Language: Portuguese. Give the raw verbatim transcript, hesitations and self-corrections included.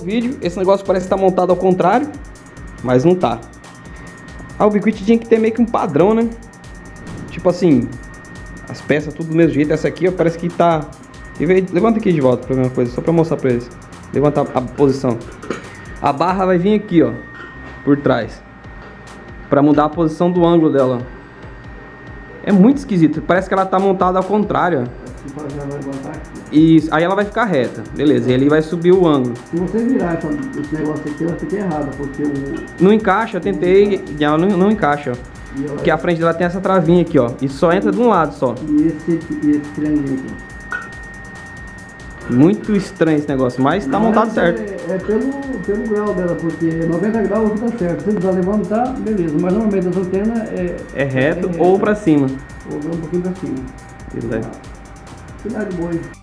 Vídeo, esse negócio parece estar montado ao contrário, mas não tá. A Ubiquiti tinha que ter meio que um padrão, né? Tipo assim, as peças tudo do mesmo jeito. Essa aqui, ó, parece que tá... Levanta aqui de volta pra ver uma coisa, só pra mostrar pra eles. Levanta a posição. A barra vai vir aqui, ó, por trás, pra mudar a posição do ângulo dela. É muito esquisito, parece que ela tá montada ao contrário, ó. Isso, aí ela vai ficar reta, beleza, e ali vai subir o ângulo. Se você virar essa, esse negócio aqui, ela fica errada, porque o... Não encaixa, eu tentei, e ela não, não encaixa, ó. Porque a frente dela tem essa travinha aqui, ó, e só entra de um lado só. E esse, e esse triângulo aqui. Muito estranho esse negócio, mas tá montado certo. É, é pelo, pelo grau dela, porque noventa graus aqui tá certo. Se precisar levantar, beleza, mas normalmente as antenas é... É reto é ou pra cima. Ou um pouquinho pra cima. Beleza. Cuidado de boi.